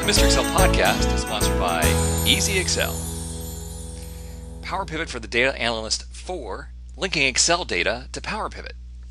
Mr. Excel podcast is sponsored by Easy Excel. PowerPivot for the Data Analyst 4, linking Excel data to PowerPivot.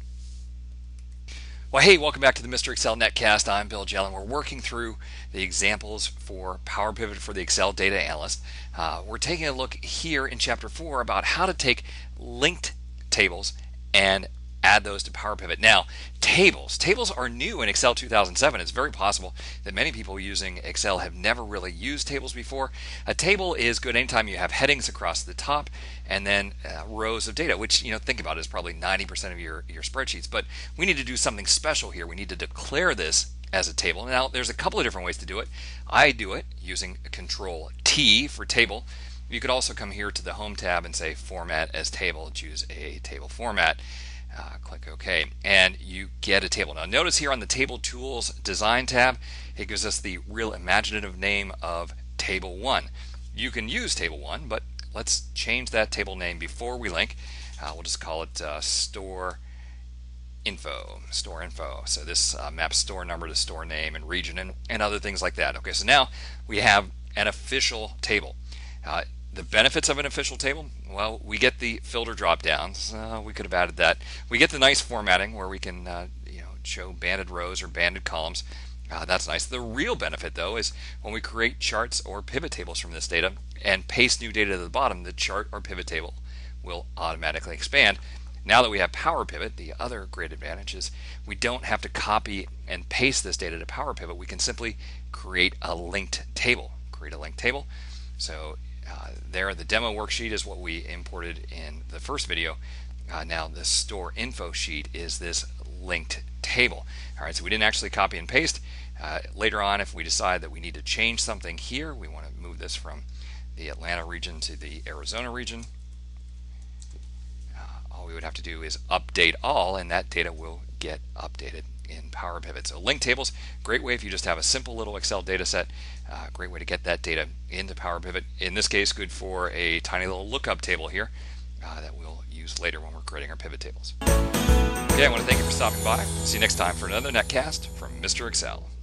Well, hey, welcome back to the Mr. Excel Netcast. I'm Bill Jelen. We're working through the examples for PowerPivot for the Excel Data Analyst. We're taking a look here in Chapter 4 about how to take linked tables and add those to PowerPivot. Now, tables are new in Excel 2007. It's very possible that many people using Excel have never really used tables before. A table is good anytime you have headings across the top and then rows of data, which, think about it, is probably 90% of your spreadsheets. But we need to do something special here. We need to declare this as a table. Now, there's a couple of different ways to do it. I do it using Ctrl+t for table. You could also come here to the Home tab and say Format as Table, choose a table format. Click OK, and you get a table. Now notice here on the Table Tools Design tab, it gives us the real imaginative name of Table 1. You can use Table 1, but let's change that table name before we link. We'll just call it StoreInfo. So this maps store number to store name and region and other things like that. Okay, so now we have an official table. The benefits of an official table, well, we get the filter drop downs. We could have added that. We get the nice formatting where we can show banded rows or banded columns. That's nice. The real benefit, though, is when we create charts or pivot tables from this data and paste new data to the bottom, the chart or pivot table will automatically expand. Now that we have PowerPivot, the other great advantage is we don't have to copy and paste this data to PowerPivot. We can simply create a linked table. So there, the demo worksheet is what we imported in the first video. Now the StoreInfo sheet is this linked table. All right, so we didn't actually copy and paste. Later on, if we decide that we need to change something here, we want to move this from the Atlanta region to the Arizona region. All we would have to do is update all, and that data will get updated in PowerPivot. So linked tables, great way if you just have a simple little Excel data set. Great way to get that data into PowerPivot. In this case, good for a tiny little lookup table here that we'll use later when we're creating our pivot tables. Okay, I want to thank you for stopping by. See you next time for another netcast from Mr. Excel.